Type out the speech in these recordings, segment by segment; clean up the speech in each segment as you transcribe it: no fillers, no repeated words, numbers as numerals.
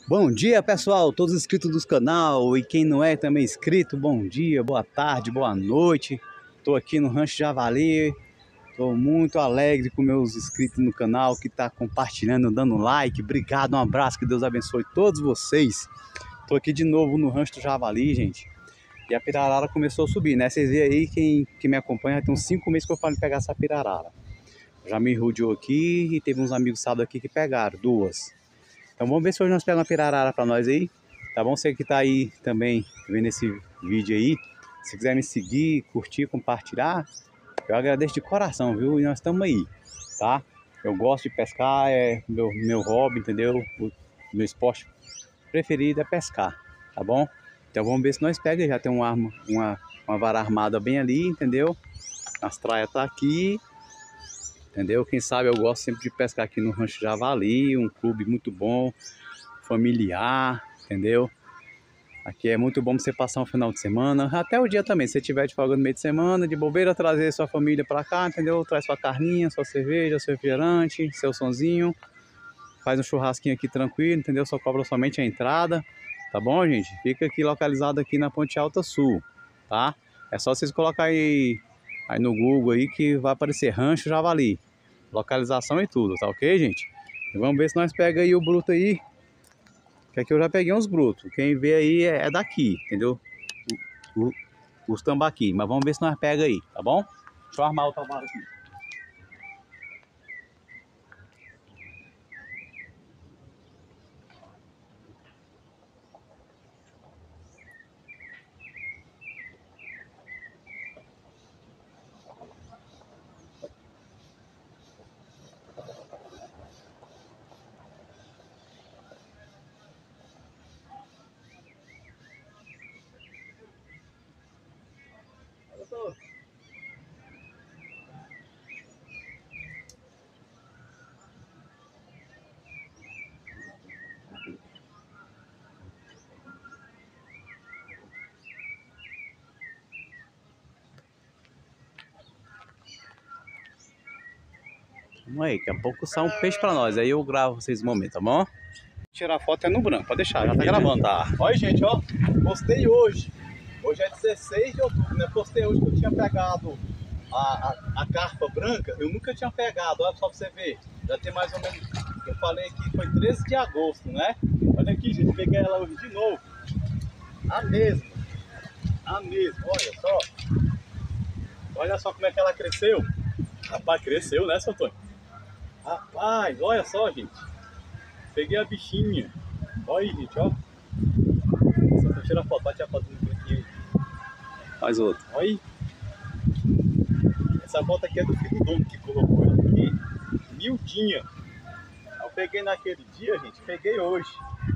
Bom dia, pessoal, todos inscritos do canal e quem não é também inscrito, bom dia, boa tarde, boa noite. Estou aqui no Rancho Javali, estou muito alegre com meus inscritos no canal que está compartilhando, dando like. Obrigado, um abraço, que Deus abençoe todos vocês. Estou aqui de novo no Rancho do Javali, gente, e a pirarara começou a subir, né? Vocês veem aí, quem me acompanha, tem uns 5 meses que eu falo de pegar essa pirarara. Já me rodeou aqui e teve uns amigos sábado aqui que pegaram duas. Então vamos ver se hoje nós pegamos uma pirarara para nós aí, tá bom? Você que tá aí também vendo esse vídeo aí, se quiser me seguir, curtir, compartilhar, eu agradeço de coração, viu? E nós estamos aí, tá? Eu gosto de pescar, é meu hobby, entendeu? O meu esporte preferido é pescar, tá bom? Então vamos ver se nós pegamos, já tem uma vara armada bem ali, entendeu? As traias tá aqui. Entendeu? Quem sabe eu gosto sempre de pescar aqui no Rancho Javali, um clube muito bom, familiar, entendeu? Aqui é muito bom você passar um final de semana, até o dia também, se você tiver de folga no meio de semana, de bobeira, trazer sua família para cá, entendeu? Traz sua carninha, sua cerveja, seu refrigerante, seu sonzinho, faz um churrasquinho aqui tranquilo, entendeu? Só cobra somente a entrada, tá bom, gente? Fica aqui localizado aqui na Ponte Alta Sul, tá? É só vocês colocarem aí no Google aí que vai aparecer Rancho Javali. Localização e tudo, tá ok, gente? E vamos ver se nós pega aí o bruto aí. Que aqui eu já peguei uns brutos. Quem vê aí é daqui, entendeu? Os tambaqui. Mas vamos ver se nós pega aí, tá bom? Deixa eu armar o tambaqui aqui. Vamos aí, daqui a pouco sai um peixe pra nós. Aí eu gravo vocês no momento, tá bom? Tirar foto é no branco, pode deixar, já tá gravando, tá? Olha, gente, ó, postei hoje. Hoje é 16 de outubro, né? Postei hoje que eu tinha pegado a carpa branca. Eu nunca tinha pegado, olha só pra você ver. Já tem mais ou menos, eu falei que foi 13 de agosto, né? Olha aqui, gente, peguei ela hoje de novo. A mesma, olha só. Olha só como é que ela cresceu. Rapaz, cresceu, né, seu Antônio? Rapaz, olha só, gente. Peguei a bichinha. Olha aí, gente, ó. Só tira a foto, bate a foto no aqui. Faz outra. Olha aí. Essa foto aqui é do filho do dono que colocou ela aqui. Miudinha. Eu peguei naquele dia, gente. Peguei hoje.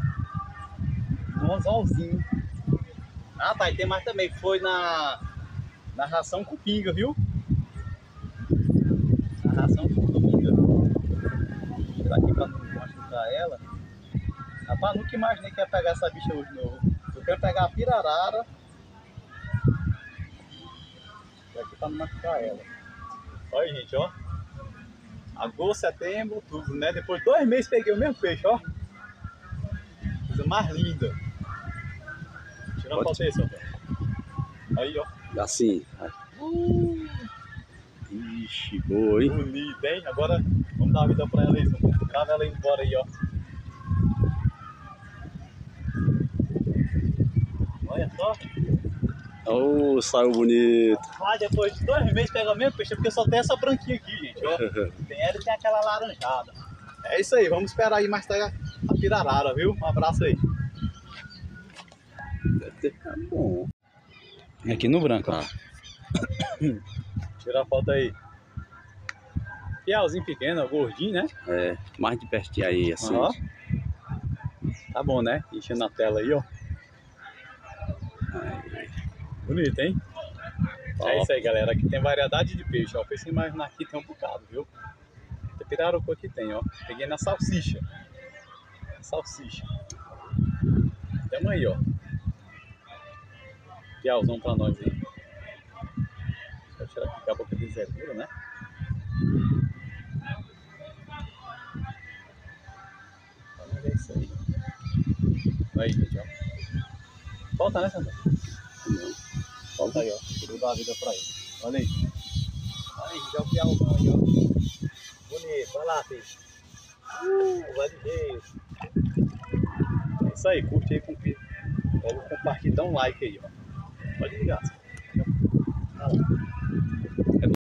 Um anzolzinho. Ah, tá. E tem mais também. Foi na ração com pinga, viu? Na ração com pinga. Vou tirar aqui pra não machucar ela. Rapaz, nunca imaginei que ia pegar essa bicha hoje novo. Eu quero pegar a pirarara. Aqui pra não machucar ela. Olha, gente, ó. Agosto, setembro, outubro, né? Depois de 2 meses peguei o mesmo peixe, ó. Coisa mais linda. Tira uma foto aí, seu Antônio. Aí, ó. Assim. Ixi, boa, hein? Bonita, hein? Agora vamos dar a vida pra ela aí, grava ela indo embora aí, ó. Olha só. Oh, saiu bonito. Ah, depois de 2 meses pega o mesmo peixe, porque só tem essa branquinha aqui, gente, ó. Tem ela e tem aquela laranjada. É isso aí, vamos esperar aí mais tarde a pirarara, viu? Um abraço aí. Tá bom. Aqui no branco, ó. Tira a foto aí. Piauzinho pequeno, gordinho, né? É, mais de pertinho aí, assim. Ó. Tá bom, né? Enchendo a tela aí, ó. Aí. Bonito, hein? Top. É isso aí, galera. Aqui tem variedade de peixe, ó. Pensei imaginar aqui tem um bocado, viu? Tem pirarucu aqui tem, ó. Peguei na salsicha. Salsicha. Tamo aí, ó. Piauzão pra nós aí. Vou tirar aqui a boca de zebra, né? É isso aí. Aí, gente, ó. Falta, né, Sandro? Não. Falta aí, ó. Tirou da vida pra ele. Olha aí. Aí, já o piauzão aí, ó. Bonito, vai lá, filho. Vai de jeito. É isso aí, curte aí com o compartilha, dá um like aí, ó. Pode ligar. Olha lá.